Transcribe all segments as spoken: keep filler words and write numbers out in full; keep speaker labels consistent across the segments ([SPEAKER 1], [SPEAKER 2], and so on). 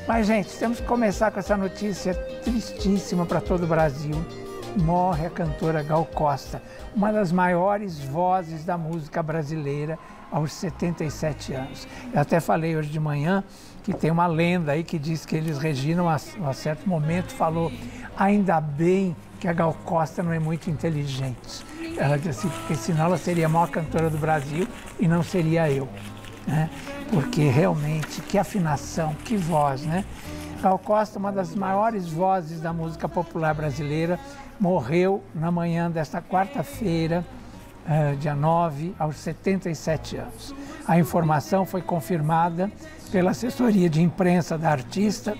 [SPEAKER 1] Mas, gente, temos que começar com essa notícia tristíssima para todo o Brasil. Morre a cantora Gal Costa, uma das maiores vozes da música brasileira, aos setenta e sete anos. Eu até falei hoje de manhã que tem uma lenda aí que diz que eles Regina, a um certo momento, falou: ainda bem que a Gal Costa não é muito inteligente. Ela disse, porque senão ela seria a maior cantora do Brasil e não seria eu, né? Porque realmente, que afinação, que voz, né? Gal Costa, uma das maiores vozes da música popular brasileira, morreu na manhã desta quarta-feira, uh, dia nove, aos setenta e sete anos. A informação foi confirmada pela assessoria de imprensa da artista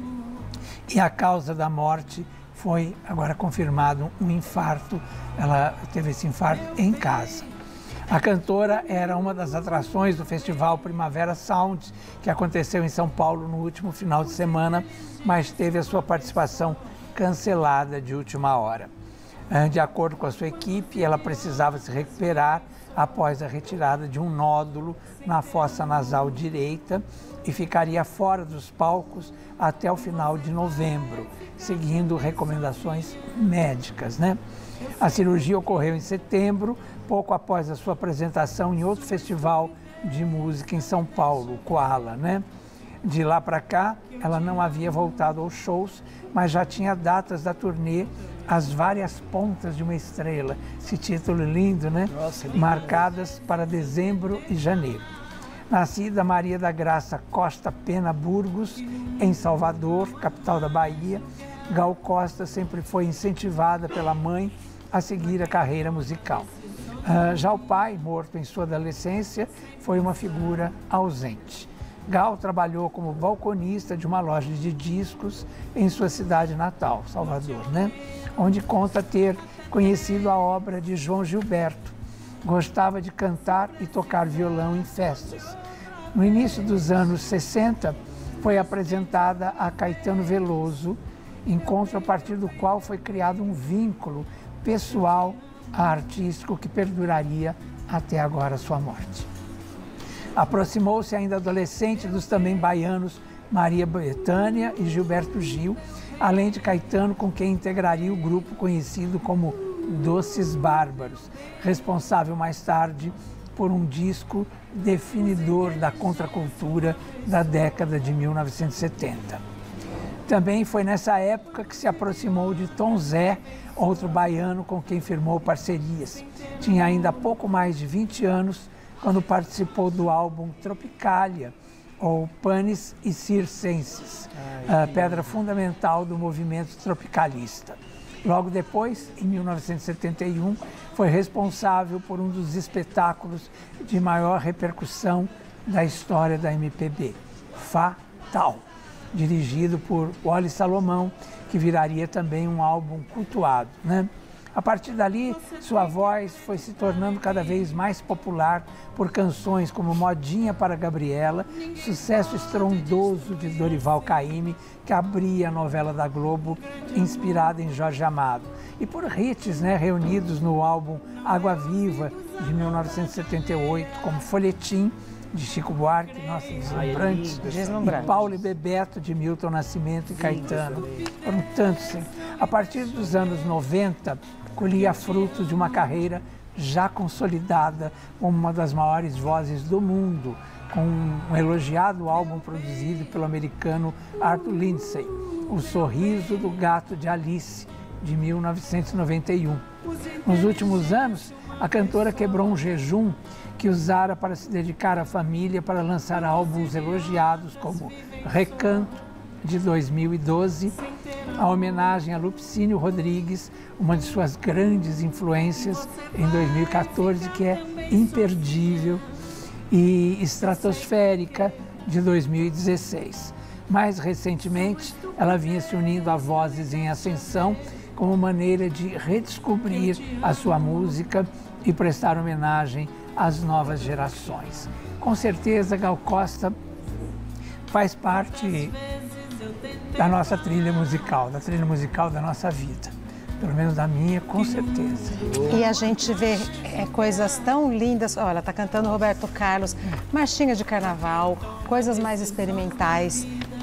[SPEAKER 1] e a causa da morte foi agora confirmado um infarto. Ela teve esse infarto em casa. A cantora era uma das atrações do Festival Primavera Sound, que aconteceu em São Paulo no último final de semana, mas teve a sua participação cancelada de última hora. De acordo com a sua equipe, ela precisava se recuperar após a retirada de um nódulo na fossa nasal direita e ficaria fora dos palcos até o final de novembro, seguindo recomendações médicas, né? A cirurgia ocorreu em setembro, pouco após a sua apresentação em outro festival de música em São Paulo, o Koala, né? De lá para cá, ela não havia voltado aos shows, mas já tinha datas da turnê As Várias Pontas de uma Estrela, esse título lindo, né? Nossa, lindo, marcadas para dezembro e janeiro. Nascida Maria da Graça Costa Pena Burgos, em Salvador, capital da Bahia, Gal Costa sempre foi incentivada pela mãe a seguir a carreira musical. Uh, já o pai, morto em sua adolescência, foi uma figura ausente. Gal trabalhou como balconista de uma loja de discos em sua cidade natal, Salvador, né? Onde conta ter conhecido a obra de João Gilberto. Gostava de cantar e tocar violão em festas. No início dos anos sessenta, foi apresentada a Caetano Veloso, encontro a partir do qual foi criado um vínculo pessoal artístico que perduraria até agora a sua morte. Aproximou-se ainda adolescente dos também baianos Maria Bethânia e Gilberto Gil, além de Caetano, com quem integraria o grupo conhecido como Doces Bárbaros, responsável mais tarde por um disco definidor da contracultura da década de mil novecentos e setenta. Também foi nessa época que se aproximou de Tom Zé, outro baiano com quem firmou parcerias. Tinha ainda pouco mais de vinte anos quando participou do álbum Tropicália, ou Panis e Circenses, a pedra fundamental do movimento tropicalista. Logo depois, em mil novecentos e setenta e um, foi responsável por um dos espetáculos de maior repercussão da história da M P B, Fatal, dirigido por Wally Salomão, que viraria também um álbum cultuado, né? A partir dali, sua voz foi se tornando cada vez mais popular por canções como Modinha para Gabriela, sucesso estrondoso de Dorival Caymmi, que abria a novela da Globo, inspirada em Jorge Amado, e por hits, né, reunidos no álbum Água Viva, de mil novecentos e setenta e oito, como Folhetim, de Chico Buarque, nossa, deslumbrante, e Paulo e Bebeto, de Milton Nascimento e Caetano. Foram tantos, sim. A partir dos anos noventa, colhia frutos de uma carreira já consolidada como uma das maiores vozes do mundo, com um elogiado álbum produzido pelo americano Arthur Lindsay, O Sorriso do Gato de Alice, de mil novecentos e noventa e um. Nos últimos anos, a cantora quebrou um jejum que usara para se dedicar à família para lançar álbuns elogiados como Recanto, de dois mil e doze, a homenagem a Lupicínio Rodrigues, uma de suas grandes influências, em dois mil e quatorze, que é imperdível, e Estratosférica, de dois mil e dezesseis. Mais recentemente, ela vinha se unindo a Vozes em Ascensão como maneira de redescobrir a sua música e prestar homenagem às novas gerações. Com certeza, Gal Costa faz parte da nossa trilha musical, da trilha musical da nossa vida. Pelo menos da minha, com certeza.
[SPEAKER 2] E a gente vê é, coisas tão lindas. Olha, ela está cantando Roberto Carlos, marchinha de carnaval, coisas mais experimentais.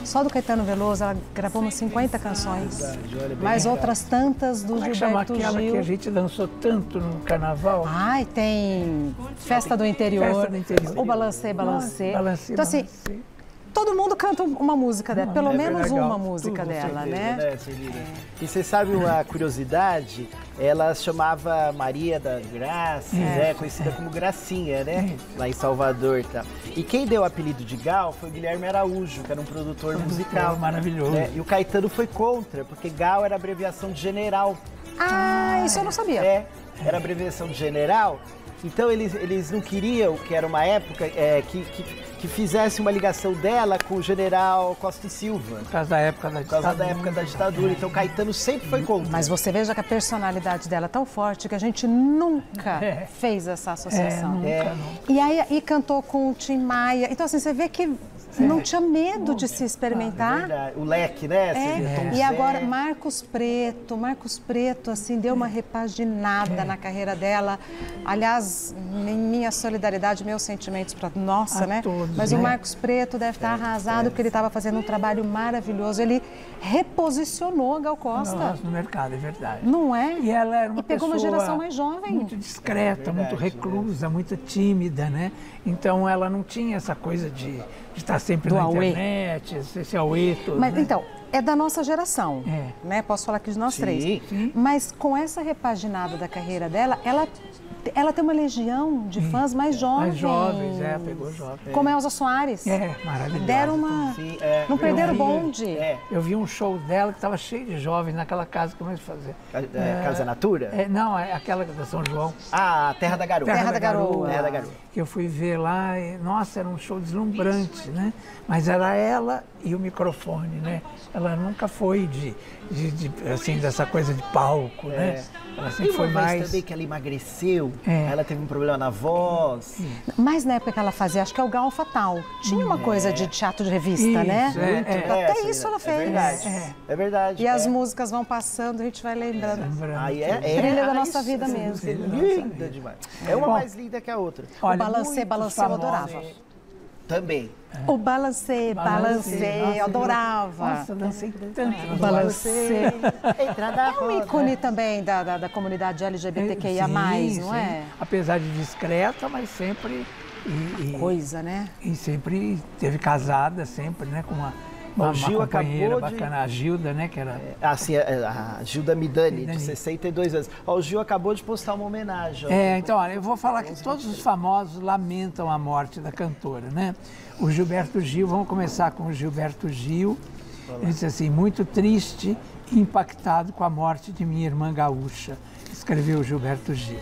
[SPEAKER 2] Só do Caetano Veloso, ela gravou umas cinquenta canções.
[SPEAKER 3] Verdade, olha, bem
[SPEAKER 2] Mais
[SPEAKER 3] legal.
[SPEAKER 2] outras tantas do
[SPEAKER 1] Como é que chama
[SPEAKER 2] Gilberto
[SPEAKER 1] aquela
[SPEAKER 2] Gil.
[SPEAKER 1] que a gente dançou tanto no carnaval?
[SPEAKER 2] Ai, tem Festa do Interior.
[SPEAKER 1] Festa do Interior.
[SPEAKER 2] O Balancê, Balancê.
[SPEAKER 1] Balancê,
[SPEAKER 2] Então, assim,
[SPEAKER 1] Balancê.
[SPEAKER 2] todo mundo canta uma música dela, pelo
[SPEAKER 1] é
[SPEAKER 2] menos
[SPEAKER 1] legal.
[SPEAKER 2] uma música
[SPEAKER 1] Tudo,
[SPEAKER 2] dela,
[SPEAKER 3] Certeza,
[SPEAKER 2] né?
[SPEAKER 3] Celina? E você sabe uma curiosidade? Ela chamava Maria da Graça, né? Conhecida como Gracinha, né? Lá em Salvador e tal. E quem deu o apelido de Gal foi o Guilherme Araújo, que era um produtor musical.
[SPEAKER 1] maravilhoso.
[SPEAKER 3] né? E o Caetano foi contra, porque Gal era abreviação de general.
[SPEAKER 2] Ah, isso eu não sabia.
[SPEAKER 3] É, era abreviação de general. Então eles, eles não queriam, que era uma época, é, que, que, que fizesse uma ligação dela com o general Costa e Silva.
[SPEAKER 1] Por causa da época da
[SPEAKER 3] Por causa
[SPEAKER 1] ditadura.
[SPEAKER 3] da época da ditadura. Então Caetano sempre foi contra.
[SPEAKER 2] Mas você veja que a personalidade dela é tão forte que a gente nunca
[SPEAKER 1] É.
[SPEAKER 2] fez essa associação.
[SPEAKER 1] nunca,
[SPEAKER 3] É.
[SPEAKER 1] nunca.
[SPEAKER 2] E aí e cantou com o Tim Maia. Então, assim, você vê que não tinha medo de se
[SPEAKER 3] É
[SPEAKER 2] experimentar.
[SPEAKER 3] verdade. O leque, né? Você
[SPEAKER 2] É.
[SPEAKER 3] vê Tom
[SPEAKER 2] E
[SPEAKER 3] Zé.
[SPEAKER 2] agora, Marcos Preto, Marcos Preto, assim, deu uma repaginada na carreira dela. Aliás, em minha solidariedade, meus sentimentos para nossa,
[SPEAKER 1] A
[SPEAKER 2] né?
[SPEAKER 1] todos,
[SPEAKER 2] Mas
[SPEAKER 1] né?
[SPEAKER 2] o Marcos Preto deve estar arrasado porque ele estava fazendo um trabalho maravilhoso. Ele reposicionou a Gal Costa.
[SPEAKER 1] Nossa, no mercado, é verdade.
[SPEAKER 2] Não é?
[SPEAKER 1] E ela era uma
[SPEAKER 2] E pegou uma
[SPEAKER 1] pessoa
[SPEAKER 2] geração mais jovem.
[SPEAKER 1] muito discreta, muito
[SPEAKER 3] verdade,
[SPEAKER 1] reclusa, muito tímida, né? Então ela não tinha essa coisa de, de estar sempre
[SPEAKER 2] Do
[SPEAKER 1] na
[SPEAKER 2] auê.
[SPEAKER 1] internet, esse, esse auê todo,
[SPEAKER 2] Mas
[SPEAKER 1] né?
[SPEAKER 2] então, é da nossa geração,
[SPEAKER 1] É.
[SPEAKER 2] né? Posso falar aqui de nós
[SPEAKER 3] Sim,
[SPEAKER 2] três.
[SPEAKER 1] sim.
[SPEAKER 2] Mas com essa repaginada da carreira dela, ela, ela tem uma legião de fãs mais jovens.
[SPEAKER 1] Mais jovens, é, pegou jovem.
[SPEAKER 2] Como Elza Soares.
[SPEAKER 1] É, maravilhosa.
[SPEAKER 2] Deram uma...
[SPEAKER 3] Sim, é.
[SPEAKER 2] Não perderam o
[SPEAKER 1] vi.
[SPEAKER 2] bonde.
[SPEAKER 3] É.
[SPEAKER 1] Eu vi um show dela que estava cheio de jovens naquela casa que eu mais fazer.
[SPEAKER 3] É, Casa Natura?
[SPEAKER 1] É, não, é aquela da São João.
[SPEAKER 3] Ah, Terra da Garoa.
[SPEAKER 2] Terra da Garoa.
[SPEAKER 3] Terra da Garoa.
[SPEAKER 1] Que eu fui ver lá, e, nossa, era um show deslumbrante, né? Mas era ela e o microfone, né? Ela nunca foi de, de, de, assim, dessa coisa de palco, né? Ela
[SPEAKER 3] E
[SPEAKER 1] sempre
[SPEAKER 3] uma
[SPEAKER 1] foi
[SPEAKER 3] vez
[SPEAKER 1] mais...
[SPEAKER 3] também que ela emagreceu,
[SPEAKER 1] É.
[SPEAKER 3] ela teve um problema na voz.
[SPEAKER 2] Mas na época que ela fazia, acho que é o Gal Fatal. Tinha uma coisa de teatro de revista,
[SPEAKER 1] Isso,
[SPEAKER 2] né?
[SPEAKER 1] é,
[SPEAKER 3] Muito.
[SPEAKER 1] é.
[SPEAKER 2] Até
[SPEAKER 3] Celina,
[SPEAKER 2] isso ela
[SPEAKER 3] É
[SPEAKER 2] fez.
[SPEAKER 3] verdade.
[SPEAKER 1] É.
[SPEAKER 3] É verdade.
[SPEAKER 2] E as
[SPEAKER 3] é.
[SPEAKER 2] músicas vão passando, a gente vai lembrando.
[SPEAKER 1] Lembrando
[SPEAKER 3] Aí é,
[SPEAKER 1] tudo.
[SPEAKER 3] é,
[SPEAKER 2] Trilha da
[SPEAKER 3] aí
[SPEAKER 2] nossa
[SPEAKER 3] isso,
[SPEAKER 2] vida
[SPEAKER 3] essa
[SPEAKER 2] mesmo.
[SPEAKER 3] música é
[SPEAKER 1] Trilha da nossa
[SPEAKER 3] linda
[SPEAKER 1] vida.
[SPEAKER 3] demais. É uma
[SPEAKER 1] Bom,
[SPEAKER 3] mais linda que a outra.
[SPEAKER 1] Olha,
[SPEAKER 2] Balancê,
[SPEAKER 1] muitos
[SPEAKER 2] Balancê, eu
[SPEAKER 1] famosos.
[SPEAKER 2] adorava.
[SPEAKER 3] Também.
[SPEAKER 2] O balancê, balancê,
[SPEAKER 1] Nossa,
[SPEAKER 2] eu adorava.
[SPEAKER 1] Nossa, eu dancei tanto. no
[SPEAKER 2] Balancê.
[SPEAKER 3] Entra na
[SPEAKER 2] É um ícone também da, da, da comunidade L G B T Q I A mais,
[SPEAKER 1] Sim,
[SPEAKER 2] não
[SPEAKER 1] sim.
[SPEAKER 2] é?
[SPEAKER 1] Apesar de discreta, mas sempre... E, e,
[SPEAKER 2] Coisa, né?
[SPEAKER 1] e sempre teve casada, sempre, né? Com uma, uma,
[SPEAKER 3] O Gil
[SPEAKER 1] uma companheira
[SPEAKER 3] acabou de-
[SPEAKER 1] bacana, a Gilda, né? Que era...
[SPEAKER 3] Assim, a, a Gilda Midani,
[SPEAKER 1] Midani.
[SPEAKER 3] de sessenta e dois anos. Ó, o Gil acabou de postar uma homenagem. ó.
[SPEAKER 1] É, então, olha, eu vou falar que todos os famosos lamentam a morte da cantora, né? O Gilberto Gil, vamos começar com o Gilberto Gil. Ele disse assim, muito triste e impactado com a morte de minha irmã gaúcha, escreveu o Gilberto Gil.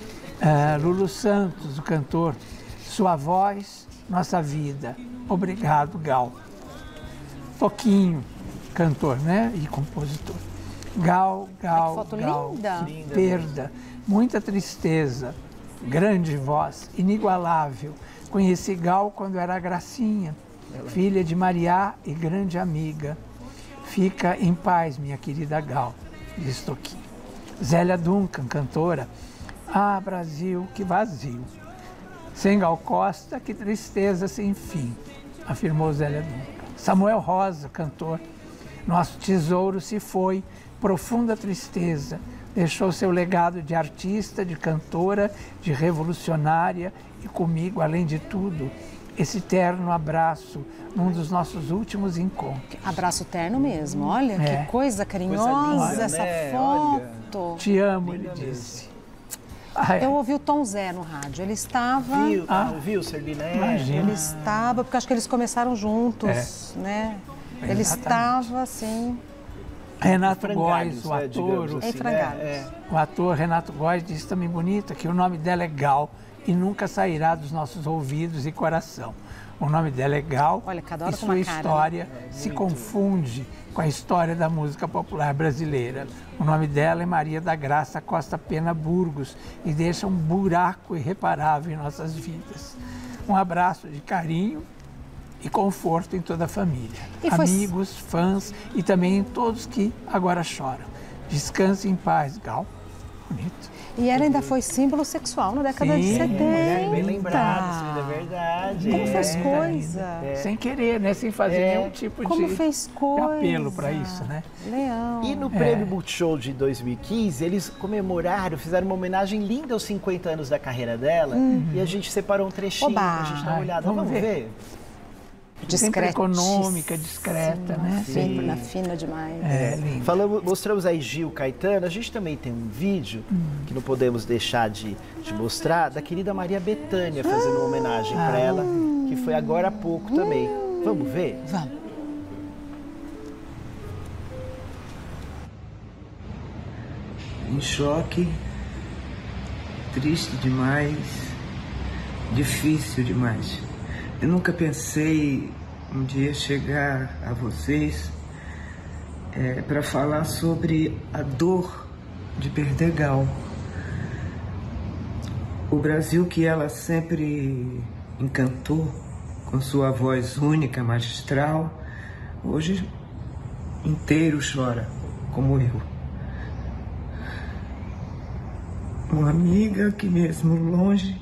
[SPEAKER 1] Ah, Lulu Santos, o cantor, sua voz, nossa vida. Obrigado, Gal. Toquinho, cantor, né? E compositor. Gal, Gal,
[SPEAKER 2] que foto
[SPEAKER 1] Gal.
[SPEAKER 2] linda.
[SPEAKER 1] Que perda, muita tristeza, grande voz, inigualável. Conheci Gal quando era Gracinha, filha de Mariá e grande amiga. Fica em paz, minha querida Gal, diz Toquinho. Zélia Duncan, cantora. Ah, Brasil, que vazio. Sem Gal Costa, que tristeza sem fim, afirmou Zélia Duncan. Samuel Rosa, cantor. Nosso tesouro se foi, profunda tristeza. Deixou seu legado de artista, de cantora, de revolucionária e comigo, além de tudo, esse terno abraço num dos nossos últimos encontros.
[SPEAKER 2] Abraço terno mesmo, olha
[SPEAKER 1] É.
[SPEAKER 2] que coisa carinhosa
[SPEAKER 3] linda,
[SPEAKER 2] essa
[SPEAKER 3] né?
[SPEAKER 2] foto.
[SPEAKER 1] Te amo, ele disse. Ah, é.
[SPEAKER 2] Eu ouvi o Tom Zé no rádio, ele estava...
[SPEAKER 3] Viu, ah. viu, Serlina? É.
[SPEAKER 1] Imagina.
[SPEAKER 2] Ele estava, porque acho que eles começaram juntos, né? Ele
[SPEAKER 1] Exatamente.
[SPEAKER 2] estava assim,
[SPEAKER 1] Renato
[SPEAKER 3] Frangalhos,
[SPEAKER 1] Góes, o
[SPEAKER 3] né,
[SPEAKER 1] ator,
[SPEAKER 3] digamos
[SPEAKER 1] o
[SPEAKER 2] em
[SPEAKER 3] assim,
[SPEAKER 2] frangalhos.
[SPEAKER 3] né? É.
[SPEAKER 1] O ator Renato Góes disse também bonita que o nome dela é Gal e nunca sairá dos nossos ouvidos e coração. O nome dela é Gal
[SPEAKER 2] Olha, cada hora
[SPEAKER 1] e
[SPEAKER 2] com
[SPEAKER 1] sua
[SPEAKER 2] uma cara,
[SPEAKER 1] história se confunde com a história da música popular brasileira. O nome dela é Maria da Graça Costa Pena Burgos e deixa um buraco irreparável em nossas vidas. Um abraço de carinho e conforto em toda a família.
[SPEAKER 2] E foi-
[SPEAKER 1] Amigos, fãs e também em todos que agora choram. Descanse em paz, Gal. bonito.
[SPEAKER 2] E ela ainda foi símbolo sexual na década
[SPEAKER 1] Sim,
[SPEAKER 2] de setenta.
[SPEAKER 3] Bem lembrado, sim, é verdade.
[SPEAKER 2] Como
[SPEAKER 3] é.
[SPEAKER 2] fez coisa.
[SPEAKER 1] É. Sem querer, né? Sem fazer
[SPEAKER 3] É.
[SPEAKER 1] nenhum tipo
[SPEAKER 2] Como
[SPEAKER 1] de,
[SPEAKER 2] fez
[SPEAKER 1] de
[SPEAKER 2] coisa.
[SPEAKER 1] apelo para isso, né?
[SPEAKER 2] Leão.
[SPEAKER 3] E no Prêmio Multishow de dois mil e quinze, eles comemoraram, fizeram uma homenagem linda aos cinquenta anos da carreira dela.
[SPEAKER 2] Uhum.
[SPEAKER 3] E a gente separou um trechinho
[SPEAKER 2] Oba.
[SPEAKER 3] pra gente dar uma
[SPEAKER 1] Ai,
[SPEAKER 3] olhada.
[SPEAKER 1] vamos
[SPEAKER 3] Vamos,
[SPEAKER 1] ver?
[SPEAKER 3] ver?
[SPEAKER 1] Sempre
[SPEAKER 2] Discretíssima.
[SPEAKER 1] econômica, discreta, né?
[SPEAKER 2] Fina, fina demais.
[SPEAKER 1] É, lindo.
[SPEAKER 3] Falamos, mostramos aí Gil, Caetano, a gente também tem um vídeo
[SPEAKER 1] Hum.
[SPEAKER 3] que não podemos deixar de, de mostrar, da querida Maria Bethânia fazendo uma homenagem
[SPEAKER 1] Ah.
[SPEAKER 3] para ela, que foi agora há pouco também. Vamos ver?
[SPEAKER 2] Vamos.
[SPEAKER 4] Em choque, triste demais, difícil demais. Eu nunca pensei um dia chegar a vocês é, para falar sobre a dor de perder Gal. O Brasil que ela sempre encantou com sua voz única, magistral, hoje inteiro chora, como eu. Uma amiga que mesmo longe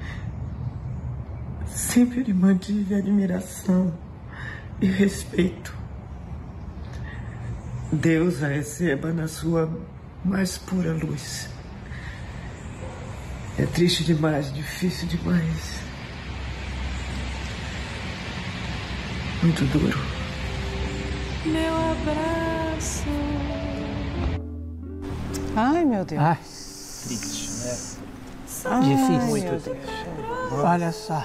[SPEAKER 4] sempre lhe mantive admiração e respeito. Deus a receba na sua mais pura luz. É triste demais, difícil demais. Muito duro.
[SPEAKER 5] Meu abraço.
[SPEAKER 2] Ai, meu Deus.
[SPEAKER 1] Ai,
[SPEAKER 3] Triste, né?
[SPEAKER 2] Ai,
[SPEAKER 1] difícil.
[SPEAKER 2] meu
[SPEAKER 3] Muito
[SPEAKER 2] Deus.
[SPEAKER 3] triste.
[SPEAKER 1] olha só.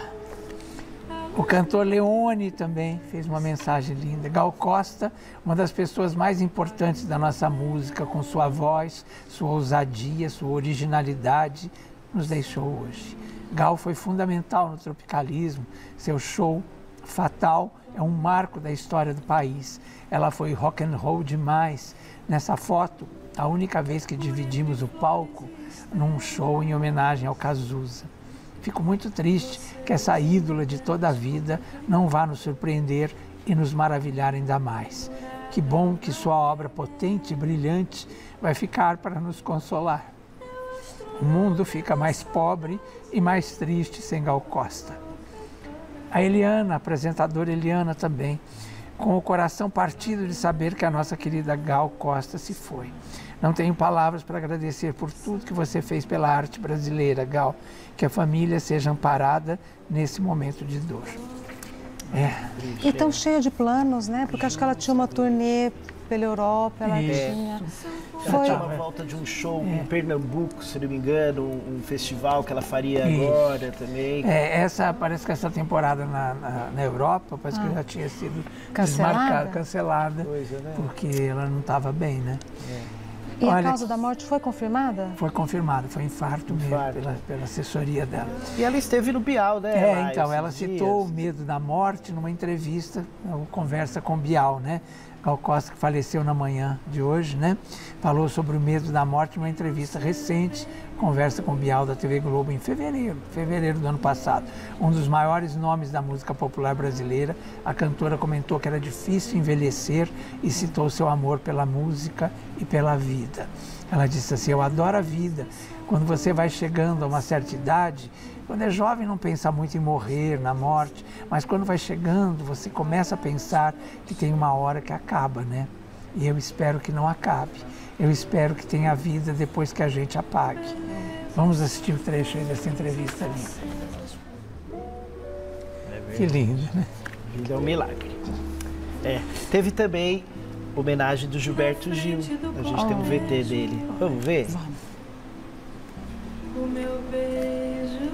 [SPEAKER 1] O cantor Leone também fez uma mensagem linda. Gal Costa, uma das pessoas mais importantes da nossa música, com sua voz, sua ousadia, sua originalidade, nos deixou hoje. Gal foi fundamental no tropicalismo, seu show Fatal é um marco da história do país. Ela foi rock and roll demais. Nessa foto, a única vez que dividimos o palco num show em homenagem ao Cazuza. Fico muito triste que essa ídola de toda a vida não vá nos surpreender e nos maravilhar ainda mais. Que bom que sua obra potente e brilhante vai ficar para nos consolar. O mundo fica mais pobre e mais triste sem Gal Costa. A Eliana, a apresentadora Eliana também, com o coração partido de saber que a nossa querida Gal Costa se foi. Não tenho palavras para agradecer por tudo que você fez pela arte brasileira, Gal. Que a família seja amparada nesse momento de dor. É.
[SPEAKER 2] E tão cheia de planos, né? Porque acho que ela tinha uma turnê pela Europa, ela
[SPEAKER 1] Isso.
[SPEAKER 2] tinha...
[SPEAKER 3] Ela
[SPEAKER 2] Foi...
[SPEAKER 3] tinha uma volta de um show em Pernambuco, se não me engano, um, um festival que ela faria agora também.
[SPEAKER 1] É, essa, parece que essa temporada na, na, na Europa, parece que já tinha sido
[SPEAKER 2] Cancelada?
[SPEAKER 1] desmarcada, cancelada,
[SPEAKER 3] Coisa, né?
[SPEAKER 1] porque ela não estava bem, né?
[SPEAKER 2] E
[SPEAKER 1] Olha,
[SPEAKER 2] a causa da morte foi confirmada?
[SPEAKER 1] foi confirmado, foi infarto, mesmo,
[SPEAKER 3] Infarto.
[SPEAKER 1] pela, pela assessoria dela.
[SPEAKER 3] E ela esteve no Bial, né?
[SPEAKER 1] É,
[SPEAKER 3] lá
[SPEAKER 1] então,
[SPEAKER 3] esses
[SPEAKER 1] ela
[SPEAKER 3] dias.
[SPEAKER 1] citou o medo da morte numa entrevista, uma conversa com Bial, né? Gal Costa, que faleceu na manhã de hoje, né? Falou sobre o medo da morte numa entrevista recente, conversa com Bial da T V Globo em fevereiro, fevereiro do ano passado. Um dos maiores nomes da música popular brasileira, a cantora comentou que era difícil envelhecer e citou seu amor pela música e pela vida. Ela disse assim, eu adoro a vida. Quando você vai chegando a uma certa idade, quando é jovem não pensa muito em morrer, na morte, mas quando vai chegando, você começa a pensar que tem uma hora que acaba, né? E eu espero que não acabe. Eu espero que tenha vida depois que a gente apague. Vamos assistir o trecho aí dessa entrevista ali. Que lindo, né?
[SPEAKER 3] Vida é um milagre. É. Teve também homenagem do Gilberto Gil. A gente tem um V T dele. Vamos ver?
[SPEAKER 5] O meu beijo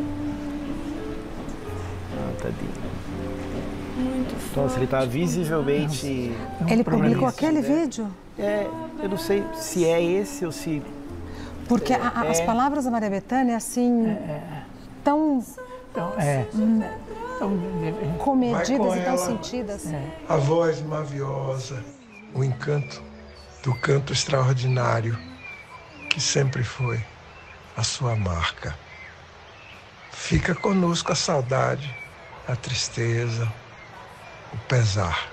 [SPEAKER 3] Ah, tadinho.
[SPEAKER 5] muito forte.
[SPEAKER 3] Nossa, ele estava visivelmente...
[SPEAKER 2] Ele
[SPEAKER 1] problema
[SPEAKER 2] publicou
[SPEAKER 1] isso,
[SPEAKER 2] aquele
[SPEAKER 3] né?
[SPEAKER 2] vídeo?
[SPEAKER 3] É, eu não sei se é esse ou se...
[SPEAKER 2] Porque a- a- as
[SPEAKER 3] É.
[SPEAKER 2] palavras da Maria Bethânia, assim, tão
[SPEAKER 1] Então, é. Então,
[SPEAKER 6] Vai
[SPEAKER 2] comedidas
[SPEAKER 6] com
[SPEAKER 2] e tão
[SPEAKER 6] ela.
[SPEAKER 2] sentidas.
[SPEAKER 6] A voz maviosa, o encanto do canto extraordinário que sempre foi a sua marca. Fica conosco a saudade, a tristeza, o pesar.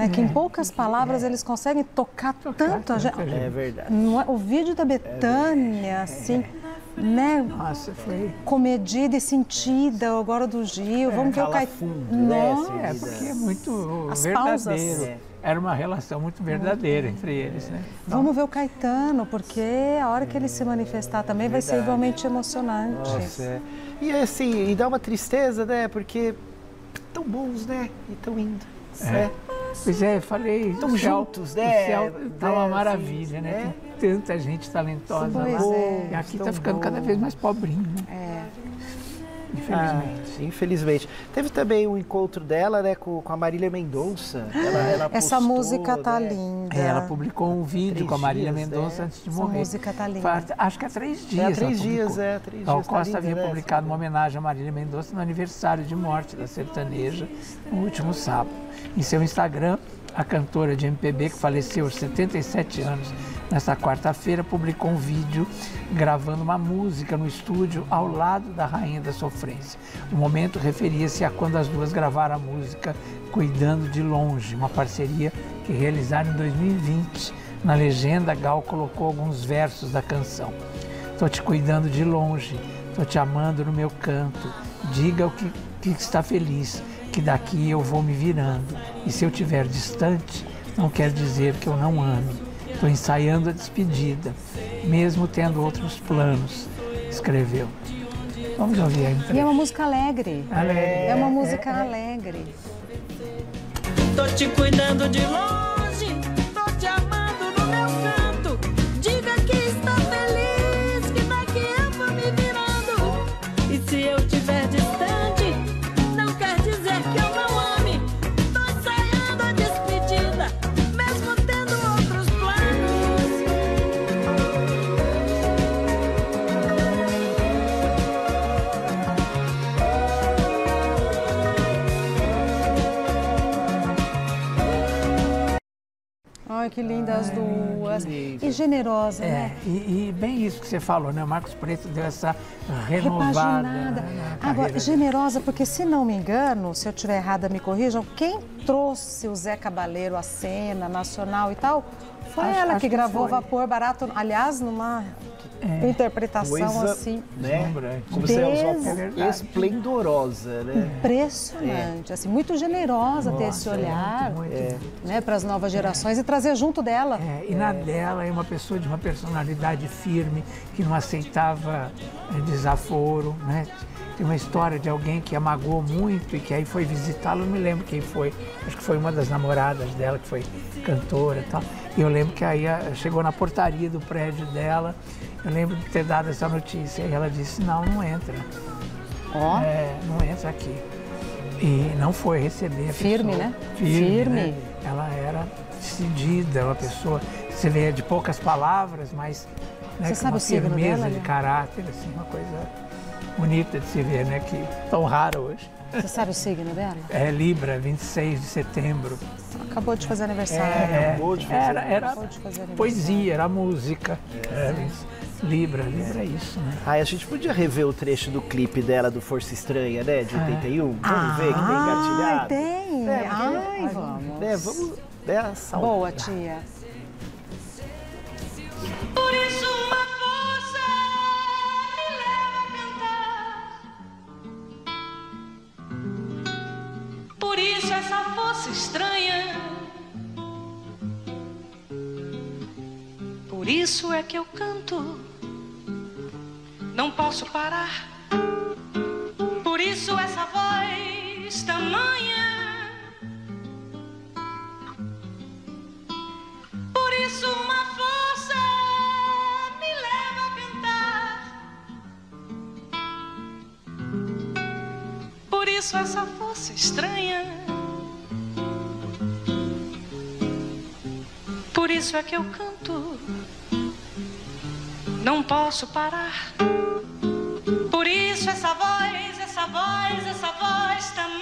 [SPEAKER 2] né? Que em poucas palavras eles conseguem tocar, tocar tanto a gente.
[SPEAKER 3] É verdade.
[SPEAKER 2] O vídeo da Bethânia, assim, né?
[SPEAKER 1] Nossa, foi...
[SPEAKER 2] comedida e sentida, agora do Gil.
[SPEAKER 1] É,
[SPEAKER 2] vamos ver o
[SPEAKER 3] Caetano. Né,
[SPEAKER 1] é, porque é muito
[SPEAKER 2] As
[SPEAKER 1] verdadeiro.
[SPEAKER 2] pausas.
[SPEAKER 1] É. Era uma relação muito verdadeira entre eles, né? Então,
[SPEAKER 2] vamos ver o Caetano, porque a hora que ele se manifestar também vai ser igualmente emocionante.
[SPEAKER 3] Nossa, é. E assim, e dá uma tristeza, né? Porque tão bons, né? E tão indo.
[SPEAKER 1] É.
[SPEAKER 3] Né?
[SPEAKER 1] Pois é, falei.
[SPEAKER 3] Tão
[SPEAKER 1] o céu,
[SPEAKER 3] juntos, né?
[SPEAKER 1] O céu tá uma
[SPEAKER 3] É,
[SPEAKER 1] maravilha,
[SPEAKER 3] assim,
[SPEAKER 1] né?
[SPEAKER 3] né?
[SPEAKER 1] Tem tanta gente talentosa
[SPEAKER 2] Pois
[SPEAKER 1] lá.
[SPEAKER 2] é.
[SPEAKER 1] E aqui
[SPEAKER 3] Tão
[SPEAKER 1] tá ficando cada
[SPEAKER 3] bom.
[SPEAKER 1] vez mais pobrinho, né?
[SPEAKER 2] É.
[SPEAKER 1] Infelizmente.
[SPEAKER 3] Ah, infelizmente. Teve também um encontro dela, né, com, com a Marília Mendonça. Ela, ela
[SPEAKER 2] Essa
[SPEAKER 3] postou,
[SPEAKER 2] música tá
[SPEAKER 3] né?
[SPEAKER 2] linda.
[SPEAKER 1] É, ela publicou um vídeo
[SPEAKER 3] Três
[SPEAKER 1] com a Marília
[SPEAKER 3] dias,
[SPEAKER 1] Mendonça
[SPEAKER 3] né?
[SPEAKER 1] antes de
[SPEAKER 2] Essa
[SPEAKER 1] morrer.
[SPEAKER 2] música tá linda.
[SPEAKER 1] Faz- Acho que há três dias.
[SPEAKER 3] É, há
[SPEAKER 1] ela
[SPEAKER 3] três
[SPEAKER 1] publicou.
[SPEAKER 3] dias, é, três
[SPEAKER 1] Gal
[SPEAKER 3] dias. tá
[SPEAKER 1] Costa
[SPEAKER 3] linda,
[SPEAKER 1] havia
[SPEAKER 3] né?
[SPEAKER 1] publicado uma homenagem a Marília Mendonça no aniversário de morte da sertaneja, no último sábado. Em seu Instagram, a cantora de M P B, que faleceu aos setenta e sete anos, nesta quarta-feira, publicou um vídeo gravando uma música no estúdio ao lado da Rainha da Sofrência. O momento referia-se a quando as duas gravaram a música Cuidando de Longe, uma parceria que realizaram em dois mil e vinte. Na legenda, Gal colocou alguns versos da canção. Tô te cuidando de longe, tô te amando no meu canto, diga o que, que está feliz, que daqui eu vou me virando. E se eu estiver distante, não quer dizer que eu não ame. Estou ensaiando a despedida, mesmo tendo outros planos, escreveu. Vamos ouvir aí.
[SPEAKER 2] E é uma música alegre.
[SPEAKER 1] Alegre.
[SPEAKER 2] É uma
[SPEAKER 1] É,
[SPEAKER 2] música
[SPEAKER 1] é, é.
[SPEAKER 2] alegre.
[SPEAKER 5] Tô te cuidando de longe, tô te amando no meu canto. Diga que está feliz, que daqui eu vou me virando. E se eu estiver distante, não quer dizer que eu não ame. Tô ensaiando a despedida, mesmo tendo outros planos.
[SPEAKER 2] Ai, que lindas as duas.
[SPEAKER 3] linda.
[SPEAKER 2] E generosa,
[SPEAKER 1] É,
[SPEAKER 2] né?
[SPEAKER 1] e, e bem isso que você falou, né? O Marcos Preto deu essa renovada.
[SPEAKER 2] Repaginada.
[SPEAKER 1] na
[SPEAKER 2] Agora,
[SPEAKER 1] carreira
[SPEAKER 2] generosa, porque se não me engano, se eu estiver errada, me corrijam, quem trouxe o Zé Cabaleiro à cena nacional e tal, foi
[SPEAKER 1] Acho-
[SPEAKER 2] ela
[SPEAKER 1] acho
[SPEAKER 2] que
[SPEAKER 1] que
[SPEAKER 2] gravou
[SPEAKER 1] foi.
[SPEAKER 2] Vapor Barato, aliás, numa interpretação
[SPEAKER 3] Coisa,
[SPEAKER 2] assim,
[SPEAKER 3] né?
[SPEAKER 1] Deslumbrante.
[SPEAKER 3] Como você
[SPEAKER 2] Des-
[SPEAKER 3] usou,
[SPEAKER 1] É verdade.
[SPEAKER 3] esplendorosa, né?
[SPEAKER 2] impressionante, assim, muito generosa ter esse
[SPEAKER 1] Nossa, é
[SPEAKER 2] olhar,
[SPEAKER 1] muito, muito.
[SPEAKER 2] né, para as novas gerações e trazer junto dela.
[SPEAKER 1] É, e na dela é uma pessoa de uma personalidade firme, que não aceitava é, desaforo, né? Tem uma história de alguém que a magoou muito e que aí foi visitá-la, não me lembro quem foi, acho que foi uma das namoradas dela, que foi cantora e tal. E eu lembro que aí a- chegou na portaria do prédio dela, eu lembro de ter dado essa notícia, e ela disse, não, não entra.
[SPEAKER 2] Ó.
[SPEAKER 1] É, não entra aqui. E não foi receber a
[SPEAKER 2] Firme,
[SPEAKER 1] pessoa.
[SPEAKER 2] né?
[SPEAKER 1] Firme,
[SPEAKER 2] Firme.
[SPEAKER 1] né? Ela era decidida, uma pessoa, você vê, de poucas palavras, mas né,
[SPEAKER 2] Você
[SPEAKER 1] com
[SPEAKER 2] sabe
[SPEAKER 1] uma
[SPEAKER 2] o signo
[SPEAKER 1] firmeza
[SPEAKER 2] dela,
[SPEAKER 1] de
[SPEAKER 2] né?
[SPEAKER 1] caráter, assim, uma coisa bonita de se ver, né? Que tão rara hoje.
[SPEAKER 2] Você sabe o signo dela?
[SPEAKER 1] É Libra, vinte e seis de setembro.
[SPEAKER 2] Acabou de fazer aniversário.
[SPEAKER 1] É,
[SPEAKER 3] acabou de fazer.
[SPEAKER 1] era era
[SPEAKER 2] Acabou de fazer aniversário.
[SPEAKER 1] poesia, era música. Era isso. Libra, Libra é isso, né?
[SPEAKER 3] Ai, a gente podia rever o trecho do clipe dela do Força Estranha, né? De oitenta e um. Vamos ver que tem engatilhado.
[SPEAKER 2] Ai, tem.
[SPEAKER 3] É, porque-
[SPEAKER 2] Ai, vamos.
[SPEAKER 3] Né, vamos né, salvar.
[SPEAKER 2] Boa, tia.
[SPEAKER 5] Por isso uma força me leva a cantar. Por isso essa força estranha. Por isso é que eu canto. Não posso parar. Por isso essa voz tamanha. Por isso uma força me leva a cantar. Por isso essa força estranha. Por isso é que eu canto. Não posso parar. Por isso essa voz, essa voz, essa voz também.